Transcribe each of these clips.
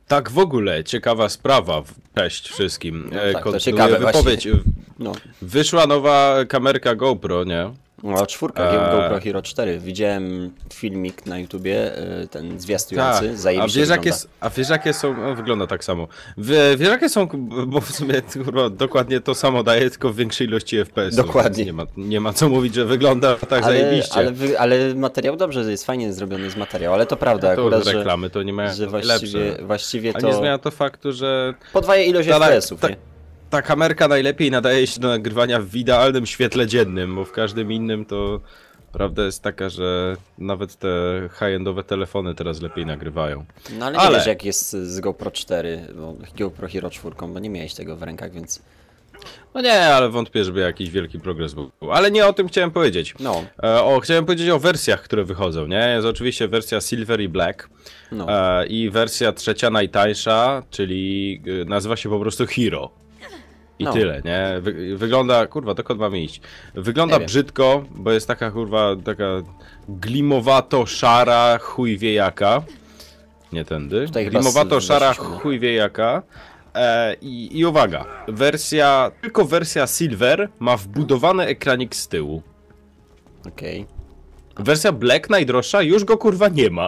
Tak w ogóle, ciekawa sprawa. Cześć wszystkim. No tak, to Kontynuuję ciekawe wypowiedź. No. Wyszła nowa kamerka GoPro, nie? No, czwórka, GoPro Hero 4. Widziałem filmik na YouTubie, ten zwiastujący, Tak. zajebiście wygląda. A wiesz jakie są, no, wygląda tak samo. Wiesz jakie są, bo w sumie kurwa, dokładnie to samo daje, tylko w większej ilości FPS. Dokładnie. Nie ma co mówić, że wygląda tak zajebiście. Ale materiał dobrze, jest fajnie zrobiony z materiału, ale to prawda, To akurat, reklamy to nie ma że lepsze. właściwie to... A nie zmienia to faktu, że... Podwaja ilość FPS-ów, nie? Ta kamerka najlepiej nadaje się do nagrywania w idealnym świetle dziennym, bo w każdym innym to prawda jest taka, że nawet te high-endowe telefony teraz lepiej nagrywają. No ale nie wiesz jak jest z GoPro 4, bo GoPro Hero 4, bo nie miałeś tego w rękach, więc... No nie, ale wątpię, żeby jakiś wielki progres był. Ale nie o tym chciałem powiedzieć. No. Chciałem powiedzieć o wersjach, które wychodzą, nie? Jest oczywiście wersja Silver i Black. No. I wersja trzecia, najtańsza, czyli nazywa się po prostu Hero. I tyle, nie? Wygląda, kurwa, dokąd mamy iść? Wygląda brzydko, bo jest taka, kurwa, taka glimowato-szara chuj wie jaka. Nie tędy. Glimowato-szara chuj wie jaka. I uwaga, tylko wersja Silver ma wbudowany ekranik z tyłu. Okej. Wersja Black, najdroższa, już go kurwa nie ma.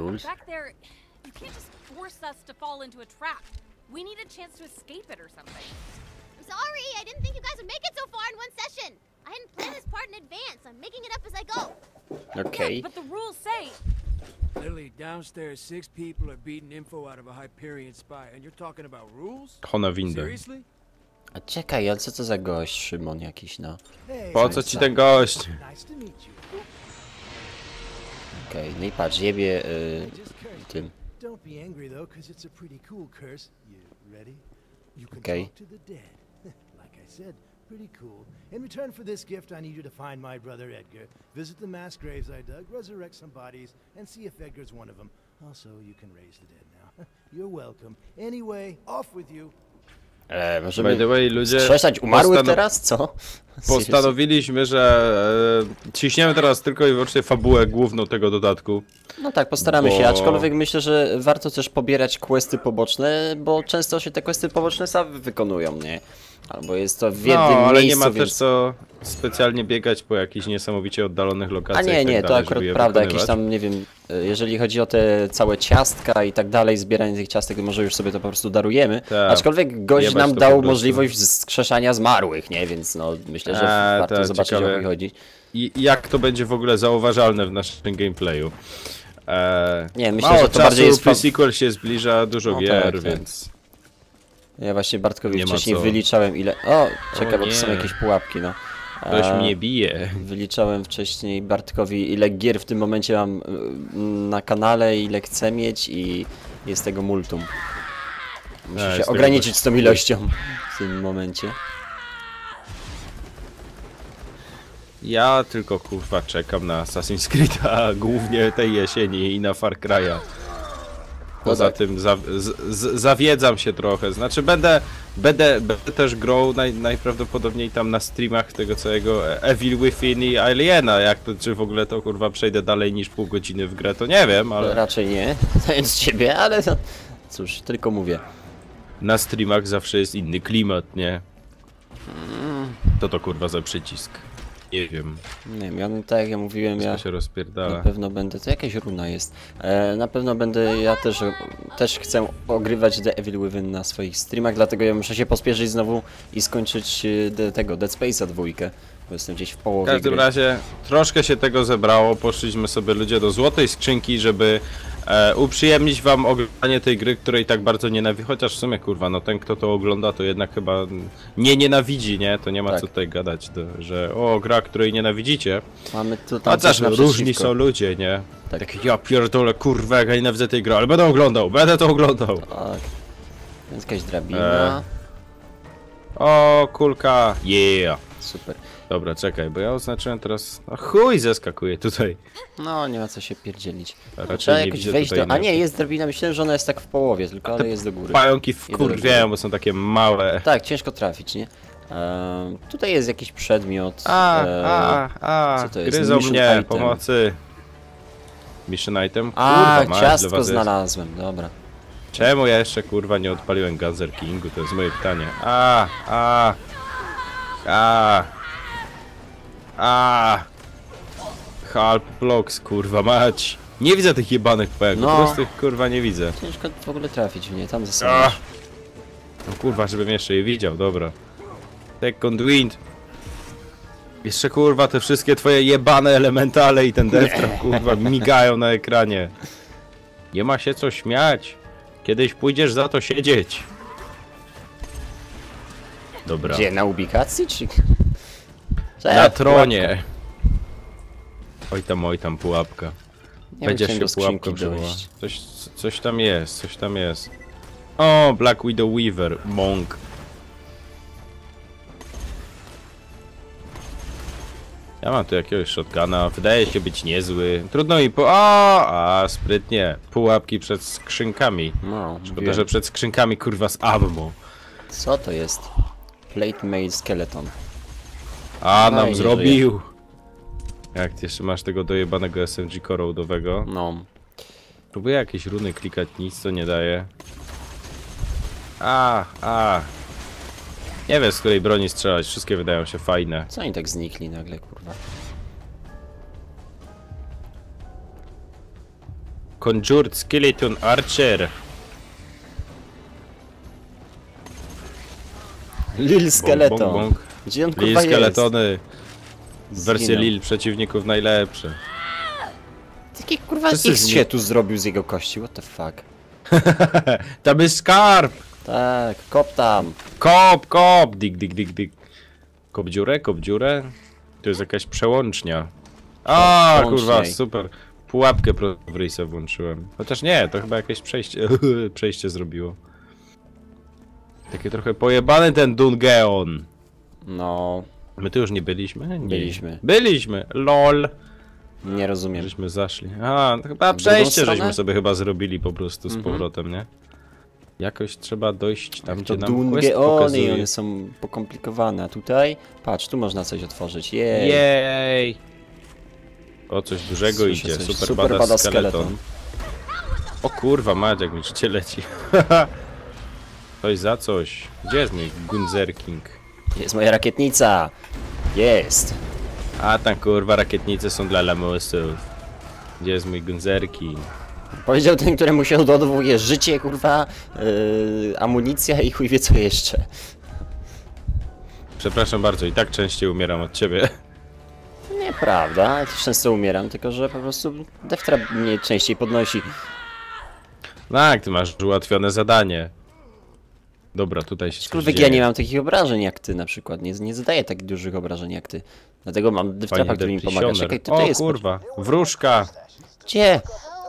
Sorry, I didn't think you guys would make it so far in one session. I hadn't planned this part in advance. I'm making it up as I go. Okej. But the rules say... Literally, downstairs, 6 people are beating info out of a Hyperion spy, and you're talking about rules? Hona windę. Seriously? A czekaj, ale co to za gość, Szymon jakiś, no? Po co ci ten gość? Nice to meet you. Okej, no i patrz, jebie tym. Don't be angry though, because it's a pretty cool curse. You ready? You can Okay. talk to the dead. Like I said, pretty cool. In return for this gift, I need you to find my brother Edgar, visit the mass graves I dug, resurrect some bodies, and see if Edgar's one of them. Also, you can raise the dead now. You're welcome. Anyway, off with you. By Możemy the way, ludzie strzeszać umarłych teraz, co? postanowiliśmy, że ciśniemy teraz tylko i wyłącznie fabułę główną tego dodatku. No tak, postaramy się, aczkolwiek myślę, że warto też pobierać questy poboczne, bo często się te questy poboczne same wykonują, nie? Albo jest to w jednym miejscu, ale nie ma więc... też co specjalnie biegać po jakichś niesamowicie oddalonych lokacjach. A nie, i tak to dalej, akurat żeby je prawda, wykonywać. jakieś tam, nie wiem, jeżeli chodzi o te całe ciastka i tak dalej, zbieranie tych ciastek, może już sobie to po prostu darujemy, Tak. aczkolwiek gość Jebać nam to dał po prostu. możliwość wskrzeszania zmarłych, nie? Więc no, myślę, że warto tak, zobaczyć, ciekawe. o co chodzi. I jak to będzie w ogóle zauważalne w naszym gameplayu. Nie, myślę, mało że to czasu, bardziej jest... pre-sequel się zbliża, dużo No gier, tak, tak. więc... Ja właśnie Bartkowi Nie ma wcześniej co. wyliczałem ile... O, czekaj, bo to nie. są jakieś pułapki, no. Ktoś mnie bije. Wyliczałem wcześniej Bartkowi, ile gier w tym momencie mam na kanale, ile chcę mieć i jest tego multum. Muszę jest się tego ograniczyć dość. z tą ilością w tym momencie. Ja tylko kurwa czekam na Assassin's Creed'a, głównie tej jesieni i na Far Cry'a. Poza tak. tym zawiedzam się trochę, znaczy będę też grał najprawdopodobniej tam na streamach tego całego Evil Within i Aliena, jak to, czy w ogóle to kurwa przejdę dalej niż pół godziny w grę, to nie wiem, ale Raczej nie, znając ciebie, ale no, cóż, tylko mówię. na streamach zawsze jest inny klimat, nie? To kurwa za przycisk. Nie wiem, Nie wiem, ja, tak jak ja mówiłem, wszystko ja się na rozpierdala. pewno będę, to jakaś runa jest, na pewno będę, ja też chcę ogrywać The Evil Within na swoich streamach, dlatego ja muszę się pospieszyć znowu i skończyć tego Dead Space'a 2, bo jestem gdzieś w W połowie każdym gry. razie troszkę się tego zebrało, poszliśmy sobie ludzie do złotej skrzynki, żeby uprzyjemnić wam oglądanie tej gry, której tak bardzo nienawidzi, chociaż w sumie kurwa, no ten kto to ogląda to jednak chyba nie nienawidzi, nie? To nie ma Tak. co tutaj gadać, że gra, której nienawidzicie. Mamy tu tam Chociaż coś różni naprzeciwko. są ludzie, nie? Tak. Tak ja pierdolę, kurwa, jak ja nienawidzę tej gry, ale będę to oglądał. Tak. Jest jakaś drabina. O, kulka, yeah. Super. Dobra, czekaj, bo ja oznaczyłem teraz... A chuj zeskakuje tutaj. No, nie ma co się pierdzielić. Raczej Trzeba nie jakoś widzę wejść tutaj do... A nie, nawet. jest drabina, myślałem, że ona jest tak w połowie, tylko ale jest do góry. Pająki do góry. wkurwiają, bo są takie małe. Tak, ciężko trafić, nie? Tutaj jest jakiś przedmiot. co to jest? Gryzą Mission mnie, item. pomocy. Mission item? A, Kurwa, ciastko was jest. znalazłem, dobra. Czemu ja jeszcze kurwa nie odpaliłem Gunzer Kingu? To jest moje pytanie. Halp blocks, kurwa mać. Nie widzę tych jebanych pająków, No. po prostu ich kurwa nie widzę. Ciężko w ogóle trafić w nie, tam ze sobą. No kurwa, żebym jeszcze je widział, dobra. Second wind. Jeszcze kurwa te wszystkie twoje jebane elementale i ten Death Trap kurwa migają na ekranie. Nie ma się co śmiać. Kiedyś pójdziesz za to siedzieć. Dobra. Gdzie, na ubikacji, czy... Na tronie. Oj tam pułapka. Nie Będziesz chciałem się do skrzynki pułapką przywoła. dojść. Coś tam jest, coś tam jest. O, Black Widow Weaver, Monk. Ja mam tu jakiegoś shotguna, wydaje się być niezły. Trudno mi sprytnie. Pułapki przed skrzynkami. No, Szkoda, wiem. że przed skrzynkami kurwa z ammo. Co to jest? Plate Mail Skeleton. A, No nam i nie zrobił. Jak ty jeszcze masz tego dojebanego SMG corrodowego? No. Próbuję jakieś runy klikać, nic to nie daje. Nie wiem z której broni strzelać, wszystkie wydają się fajne. Co oni tak znikli nagle, kurwa? Conjured Skeleton Archer. Lil Skeleton. Bong, bong, bong. Gdzie on Lil kurwa jest? Skeletony. Wersje Zginął. Lil przeciwników najlepsze. Taki kurwa Wszyscy X zni- się tu zrobił z jego kości, what the fuck? Tam jest skarb! Tak, kop tam. Kop! Dig. Kop dziurę? To jest jakaś przełącznia. Przełączniej. Kurwa, super. Pułapkę w rejsie włączyłem. Chociaż nie, to chyba jakieś przejście zrobiło. Takie trochę pojebany ten Dungeon. No, My tu już nie byliśmy? Nie. Byliśmy. LOL. nie rozumiem. Żeśmy zaszli. To chyba W przejście drugą żeśmy stronę? sobie chyba zrobili po prostu z Mhm. powrotem, nie? Jakoś trzeba dojść tam, To gdzie nam quest Dungeony, pokazuje. one są pokomplikowane. A tutaj, patrz, tu można coś otworzyć. Jej. Jej! O, coś dużego Słyszę idzie. coś. Super bada skeleton. O kurwa, mać jak mi życie leci. Coś za coś. Gdzie jest mój Gunzer King? Jest moja rakietnica. Jest. A tam kurwa rakietnice są dla lamusów. Gdzie jest mój Gunzer King? Powiedział ten, któremu się odładowuje życie, kurwa, amunicja i chuj wie co jeszcze. Przepraszam bardzo, i tak częściej umieram od ciebie. Nieprawda, ja też często umieram, tylko że po prostu Death Trap mnie częściej podnosi. Tak, ty masz ułatwione zadanie. Dobra, tutaj się coś Aczkolwiek dzieje. ja nie mam takich obrażeń jak ty na przykład, nie zadaję tak dużych obrażeń jak ty. Dlatego mam Death Trapa, który mi pomaga. Depressioner. Czekaj, tutaj O jest. kurwa, wróżka. Gdzie?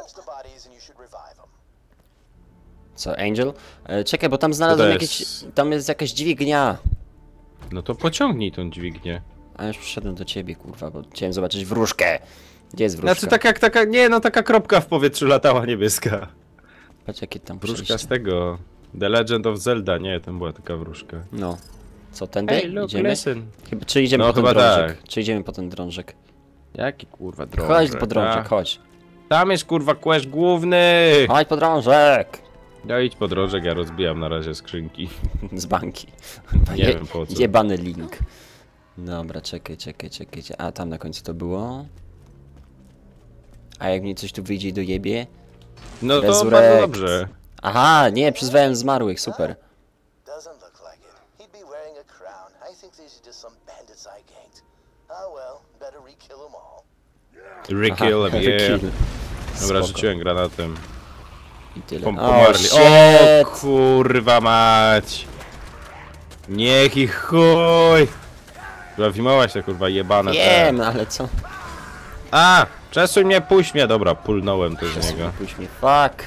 Co, Angel? Czekaj, bo tam znalazłem To jakieś... jest- Tam jest jakaś dźwignia. No to pociągnij tą dźwignię. A już przyszedłem do ciebie, kurwa, bo chciałem zobaczyć wróżkę. Gdzie jest wróżka? Znaczy tak jak taka, nie no taka kropka w powietrzu latała niebieska. Patrz jakie tam Wróżka przejście. z tego. The Legend of Zelda, nie, tam była taka wróżka. No. Co, tędy? Hey, look, Idziemy? listen. Chyba, czy idziemy No, po ten chyba drążek? tak. Czy idziemy po ten drążek? Jaki kurwa drążek? Chodź po drążek, a? chodź. Tam jest kurwa quest główny! Chodź po drążek! No idź po drążek, ja rozbijam na razie skrzynki. Z banki. Nie wiem po co. Jebany link. Dobra, czekaj. A, tam na końcu to było. A jak mi coś tu wyjdzie i dojebie? No to Resurrect. bardzo dobrze. Aha, nie, przyzwałem zmarłych, super. Doesn't look like it. He'd be wearing a crown. I think these are just some bandits I ganked. Oh well, better re-kill them all. Rekill, Aha, yeah. kill. Dobra, Spoko. rzuciłem granatem. I tyle. Pomarli. O shit! kurwa mać! Niech ich chuj! Wimować te kurwa jebane te. Wiem, ale co? A! Przesuń mnie, puść mnie! Dobra, pulnąłem to z niego. Puść mnie, fuck.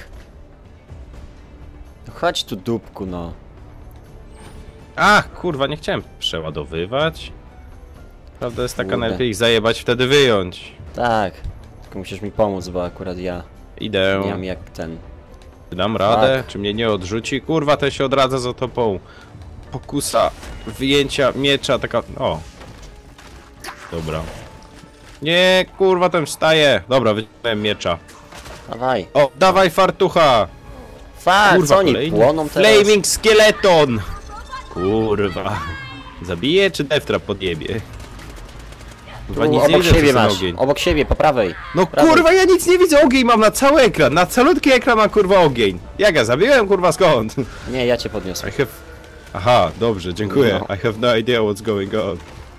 No chodź tu dupku, no. Ach, kurwa, nie chciałem przeładowywać. Prawda jest taka, Kurde. najlepiej ich zajebać, wtedy wyjąć. Tak. Tylko musisz mi pomóc, bo akurat ja Idę. nie mam jak ten. Dam radę? Tak. Czy mnie nie odrzuci? Kurwa, to się odradza za topą. Pokusa wyjęcia miecza, taka... O. Dobra. Nie, kurwa, ten wstaje. Dobra, wyciągnąłem miecza. Dawaj. O, dawaj fartucha! Fuck, co oni kolejny. płoną teraz? Flaming Skeleton! Kurwa. Zabije czy Deftra podjebie? Kurwa, nic nie Obok widzę siebie przez ten masz, ogień. obok siebie, po prawej. No prawej. kurwa, ja nic nie widzę, ogień mam na cały ekran, na calutki ekran mam kurwa ogień. Jak ja zabiłem, kurwa, skąd? Nie, ja cię podniosłem. I have... Aha, dobrze, dziękuję. No. I have no idea what's going on.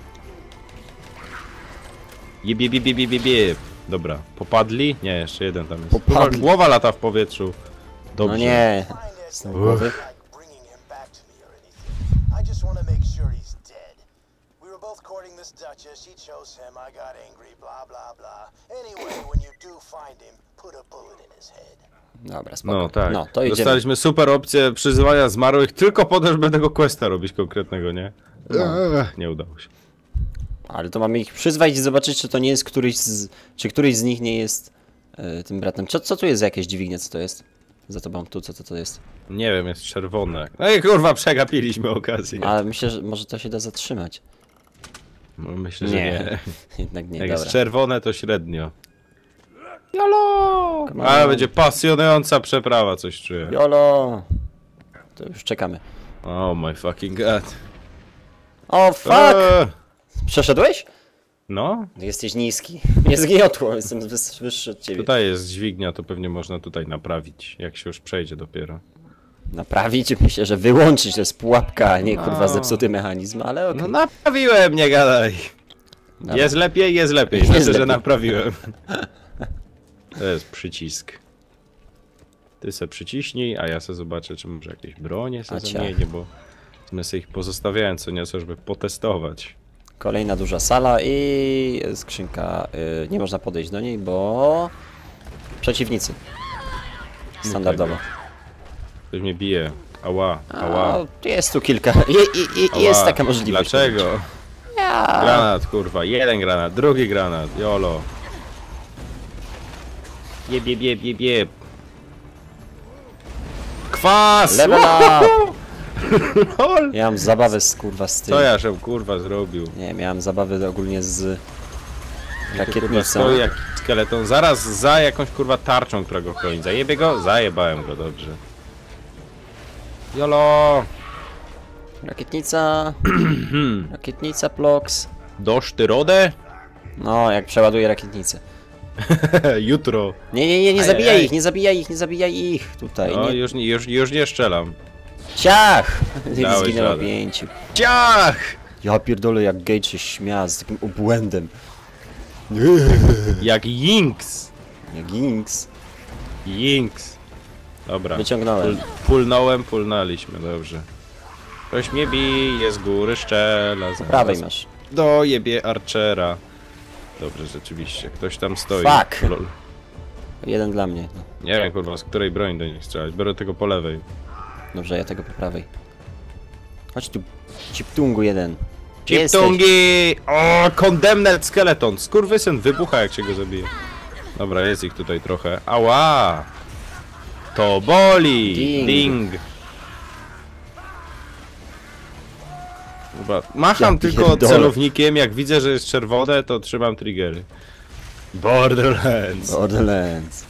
Jeb. Dobra, popadli? Nie, jeszcze jeden tam jest. Kurwa, Popadli. głowa lata w powietrzu. Dobrze. No nie. Find Edgar. Z głowy. Like bringing him back to me or anything. I just want to make sure he's dead. We were both courting this Duchess. She chose him. I got angry. Blah blah blah. Anyway, when you do find him, put a bullet in his head. Dobra, spoko. No tak. No, to idziemy. Dostaliśmy super opcję przyzywania zmarłych tylko po to, żeby tego questa robić konkretnego, nie? Nie udało się. Ale to mamy ich przyzwać i zobaczyć, czy to nie jest czy któryś z nich nie jest tym bratem. Co tu jest za jakieś dźwignie, co to jest? Za tobą tu, co to jest? Nie wiem, jest czerwone. No i kurwa, przegapiliśmy okazję. Ale myślę, że może to się da zatrzymać. No, myślę, że nie. Jednak nie, Jak dobra. jest czerwone, to średnio. Jolo! Come on. Ale będzie pasjonująca przeprawa, coś czuję. Jolo! To już czekamy. Oh my fucking god. O, fuck! Eee, Przeszedłeś? No, Jesteś niski. Mnie zgniotło, jestem wyższy od ciebie. tutaj jest dźwignia, to pewnie można tutaj naprawić, jak się już przejdzie dopiero. Naprawić? Myślę, że wyłączyć to jest pułapka, a nie kurwa zepsuty mechanizm, ale okej. No naprawiłem, nie gadaj. Dobra. Jest lepiej, Jest znaczy, że lepiej. naprawiłem. To jest przycisk. Ty se przyciśnij, a ja se zobaczę, czy może jakieś bronie se A ciach. zamienię, bo my sobie ich pozostawiałem co nieco, żeby potestować. Kolejna duża sala i skrzynka. Nie można podejść do niej, bo przeciwnicy. Standardowo. Ktoś mnie bije. Ała, A, ała. jest tu kilka. Jest ała. taka możliwość. Dlaczego? Ja. Granat, kurwa. Jeden granat, drugi granat. Jolo. Jeb. Kwas! Level up! Lol. Ja mam zabawę z kurwa z tym. Co ja żem kurwa zrobił? Nie, miałem zabawę ogólnie z Tu, kurwa, rakietnicą. stoi jak skeleton. Zaraz za jakąś kurwa tarczą, która go chroni. Zajebie go? Zajebałem go, dobrze. Jolo! Rakietnica. Rakietnica Plox. Dosz ty rodę? No, jak przeładuję rakietnicę. Jutro. Nie Ej, zabijaj ej. ich, nie zabijaj ich. Tutaj, No, nie. już nie strzelam. Ciach! Dałeś Zginęło radę. 5. Ciach! Ja pierdolę, jak Gage się śmiał z takim obłędem. Jak Jinx. Jak Inks. Jinx. Dobra. Wyciągnąłem. Pulnęliśmy, dobrze. Ktoś mnie bije z góry, szczela. Po prawej masz. Dojebie Archera. Dobrze, rzeczywiście. Ktoś tam stoi. Fuck. Lol. Jeden dla mnie. No. Nie wiem, kurwa, z której broni do nich strzelać. Biorę tego po lewej. Dobrze, ja tego po prawej. Chodź tu, Ciptungu jeden. Gdzie jesteś? Ciptungi! O, Condemned Skeleton! Skurwysyn wybucha, jak się go zabije. Dobra, jest ich tutaj trochę. Ała! To boli! Ding. Ding! Dobra, macham Ja tylko pierdolę. celownikiem, jak widzę, że jest czerwone, to trzymam triggery. Borderlands! Borderlands.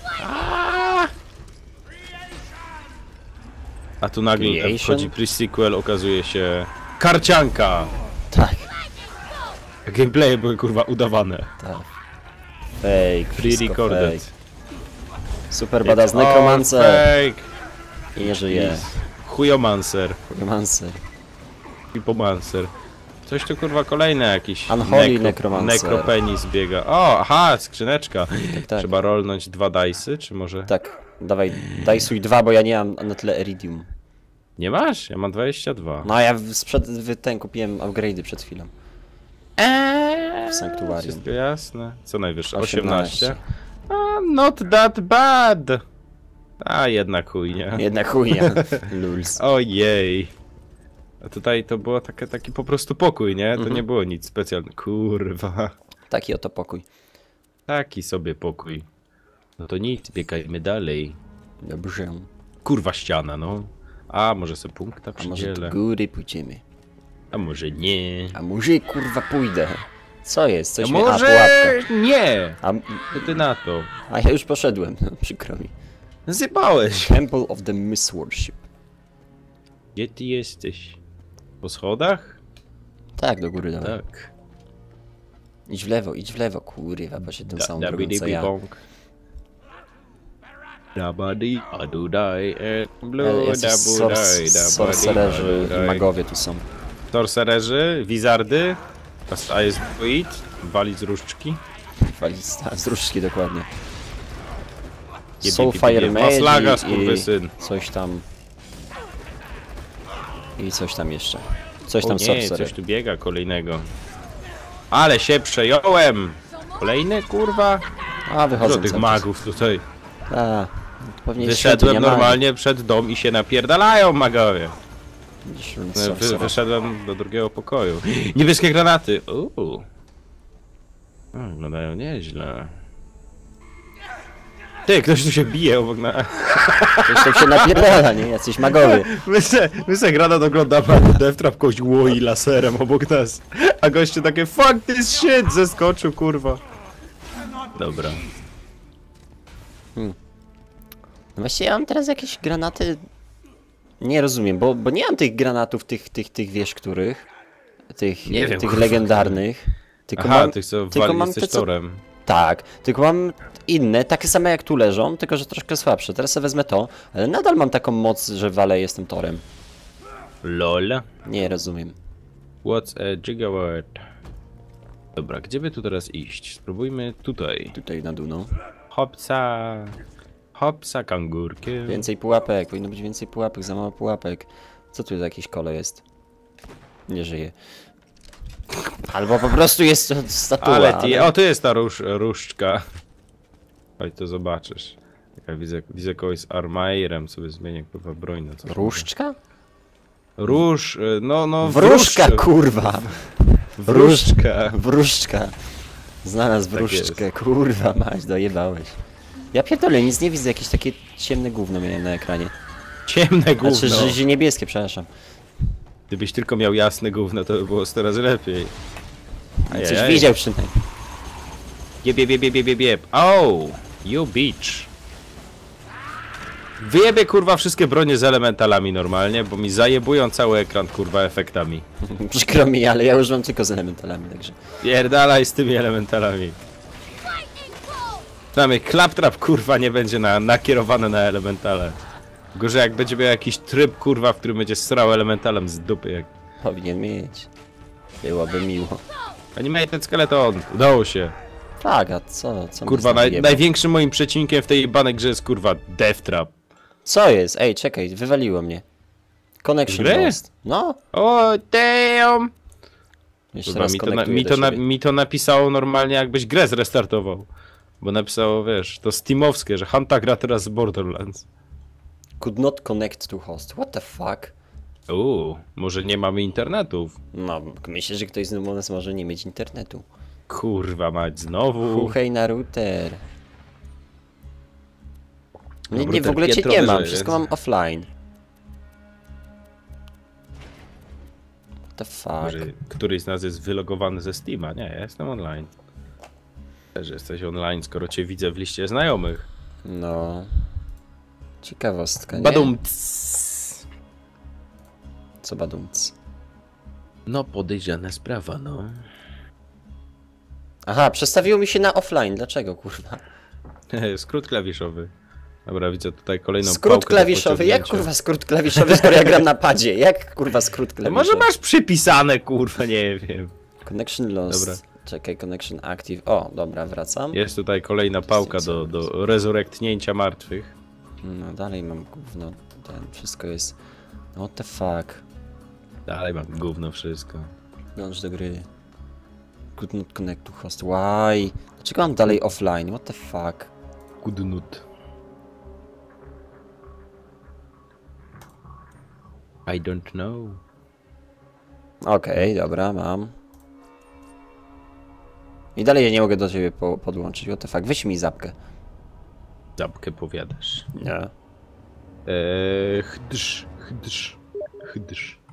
A tu nagle Creation? wchodzi pre-sequel, okazuje się... Karcianka! Tak, Gameplaye były kurwa udawane. tak. Fake, wszystko Pre-recorded. fake. Super badass nekromancer. Fake! I nie żyje. Chujomancer. Nekromancer. Pipomancer. Coś tu kurwa kolejne jakiś. Unholy Necromancer. Necropenis biega. O, aha, skrzyneczka. tak. Trzeba rolnąć 2 dice'y, czy może? Tak, dawaj, daj suj 2, bo ja nie mam na tyle Iridium. Nie masz? Ja mam 22. No a ja ten kupiłem upgrade'y przed chwilą. W Sanktuarium. Wszystko jasne. Co najwyższe? 18. 18. A, not that bad. A, jednak chujnia. Jednak chujnia. Luls. Ojej. A tutaj to było taki po prostu pokój, nie? To nie było nic specjalnego. Kurwa. Taki oto pokój. Taki sobie pokój. No to nic, biegajmy dalej. Dobrze. Kurwa ściana, no. A może sobie punkta A może przydzielę. do góry pójdziemy. A może nie. A może kurwa pójdę. Co jest? Coś A mnie... może pułapka. nie. A, Co ty na to? a ja już poszedłem, przykro mi. Zjebałeś. Temple of the Miss Worship. Gdzie ty jesteś? Po schodach? Tak, do góry dawaj. Tak. Idź w lewo, kurwa, bo się tym samą drogą co ja. Dabadi, adudai, blue, Jacyś sorcererzy i magowie tu są. Sorcererzy, wizardy, a jest druid, wali z różdżki. Walista, z różdżki dokładnie. Jeb, Soulfire jeb, jeb. Mage Maslaga, i skurwysyn. coś tam. I coś tam jeszcze. Coś tam O nie, sorcerer. coś tu biega kolejnego. Ale się przejąłem! Kolejny, kurwa? A, wychodzą Dużo tych cały czas. magów tutaj. A, pewnie Wyszedłem świątynia normalnie przed dom i się napierdalają magowie. magii. Wyszedłem do drugiego pokoju. Niebieskie granaty! Wyglądają nieźle. Ty, ktoś tu się bije obok na... Ktoś tam się napierdala, nie? Jacyś magowie. My se granat oglądamy, a Deathtrap kogoś łoi laserem obok nas. A goście takie fuck this shit zeskoczył, kurwa. Dobra. No właściwie ja mam teraz jakieś granaty... Nie rozumiem, bo nie mam tych granatów, tych wiesz których. Nie wiem, tych kurwa. legendarnych. Tylko Aha, mam, tych co tylko wali mam jesteś te, co- torem. Tak, tylko mam inne, takie same jak tu leżą, tylko że troszkę słabsze. Teraz sobie wezmę to, ale nadal mam taką moc, że walę jestem torem. LOL. Nie rozumiem. What's a gigawatt? Dobra, gdzie by tu teraz iść? Spróbujmy tutaj. Tutaj na dół, no. Hopsa. Hopsa, kangurkiem. Więcej pułapek, powinno być więcej pułapek, za mało pułapek. Co tu za jakieś kole jest? Nie żyje. Albo po prostu jest to statua. Ale ty, o, tu jest ta różdżka. Chodź, to zobaczysz. Ja widzę kogoś z armairem, sobie zmienię kurwa broń na coś. Różdżka? Róż, no Wróżka, kurwa! Wróżka. Wróżka. Znalazł Tak wróżczkę, kurwa mać, dojebałeś. Ja pierdolę, nic nie widzę, jakieś takie ciemne gówno miałem na ekranie. Ciemne gówno. Znaczy, że niebieskie, przepraszam. Gdybyś tylko miał jasne gówno, to by było 100 razy lepiej. Coś Ajajaj. widział przynajmniej. Jeb. Oh, you bitch. Wyjebie kurwa wszystkie bronie z elementalami normalnie, bo mi zajebują cały ekran kurwa efektami. Przykro mi, ale ja już mam tylko z elementalami, także... Pierdalaj z tymi elementalami. Przynajmniej Claptrap kurwa nie będzie nakierowany na elementale. Gorzej jak będzie miał jakiś tryb kurwa, w którym będzie srał elementalem z dupy jak... Powinien mieć. Byłoby miło. Animated Skeleton, udało się. Tak, a co Kurwa, mnie zajebał? największym moim przeciwnikiem w tej jebanej grze jest kurwa Deathtrap. Co jest? Ej, czekaj, wywaliło mnie. Connection Grę? lost. No, O, damn! jeszcze Kurwa, raz konektuję mi to napisało normalnie jakbyś grę zrestartował. Bo napisało, wiesz, to steamowskie, że Hanta gra teraz z Borderlands. Could not connect to host. What the fuck? Może nie mamy internetów. No, myślę, że ktoś z nas może nie mieć internetu. Kurwa mać, znowu. Huchej na router. Nie, Router w ogóle cię piętro nie mam, wyżej, wszystko więc- mam offline. What the fuck? Może któryś z nas jest wylogowany ze Steama. Nie, ja jestem online. Też jesteś online, skoro cię widzę w liście znajomych. No. Ciekawostka, nie? Badum. Co badumc? No podejrzana sprawa, no. Aha, przestawiło mi się na offline. Dlaczego, kurwa? Skrót klawiszowy. Dobra, widzę tutaj kolejną Skrót pałkę do klawiszowy. Jak pociągnięcia. kurwa skrót klawiszowy, skoro ja gram na padzie? Jak kurwa skrót To klawiszowy? może masz przypisane, kurwa, nie wiem. Connection lost. Dobra. Czekaj, connection active. O, dobra, wracam. Jest tutaj kolejna pałka do rezurektnięcia martwych. No dalej mam gówno. Wszystko jest... What the fuck? Dalej mam gówno wszystko. Dołącz do gry. Could not connect to host. Why? Dlaczego mam dalej offline? What the fuck? Kudnut. I don't know. Okej, dobra, mam. I dalej ja nie mogę do ciebie podłączyć. What the fuck? Weź mi zapkę. Zapkę powiadasz. Nie. Chdż.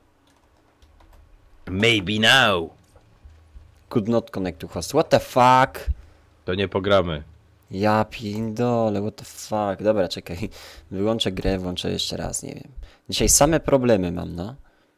Maybe now. Could not connect to host. What the fuck? To nie pogramy. Ja pindole, what the fuck. Dobra, czekaj. Wyłączę grę, włączę jeszcze raz, nie wiem. Dzisiaj same problemy mam, no.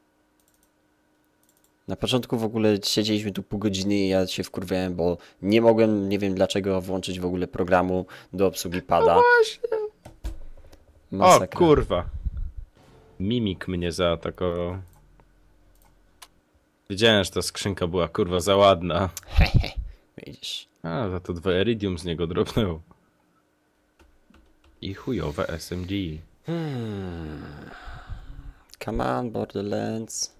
Na początku w ogóle siedzieliśmy tu pół godziny i ja się wkurwiałem, bo nie mogłem, nie wiem dlaczego, włączyć w ogóle programu do obsługi pada. No właśnie. Masakra. O kurwa. Mimik mnie zaatakował. Wiedziałem, że ta skrzynka była kurwa za ładna. Hehe, widzisz. A, za to 2 Iridium z niego dropnęło. I chujowe SMG. Come on, Borderlands.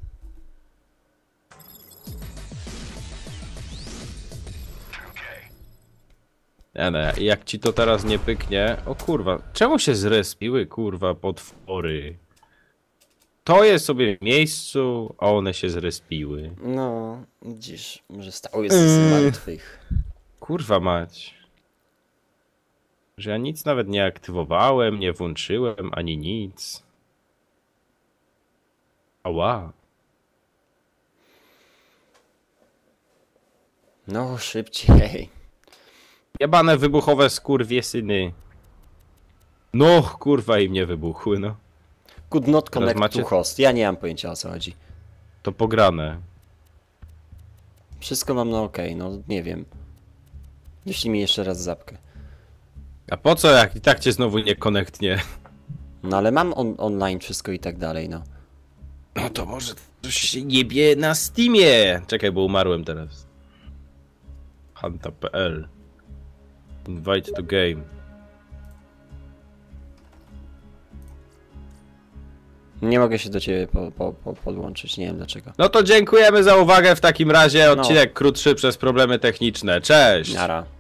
Ja, no, jak ci to teraz nie pyknie... O kurwa, czemu się zrespiły kurwa potwory? To jest sobie w miejscu, a one się zrespiły. No, widzisz, może stały z martwych. Kurwa mać. Że ja nic nawet nie aktywowałem, nie włączyłem, ani nic. Ała. No, szybciej. Jebane wybuchowe skurwiesyny. No, kurwa im nie wybuchły, no. Could not connect macie- to host. Ja nie mam pojęcia o co chodzi. To pograne. Wszystko mam na OK, no nie wiem. Jeśli mi jeszcze raz zapkę. A po co, jak i tak cię znowu nie konektnie? No ale mam online wszystko i tak dalej, no. No to może coś się jebie na Steamie. Czekaj, bo umarłem teraz. Hanta.pl Invite to game. Nie mogę się do ciebie podłączyć, nie wiem dlaczego. No to dziękujemy za uwagę w takim razie. Odcinek krótszy przez problemy techniczne. Cześć! Nara.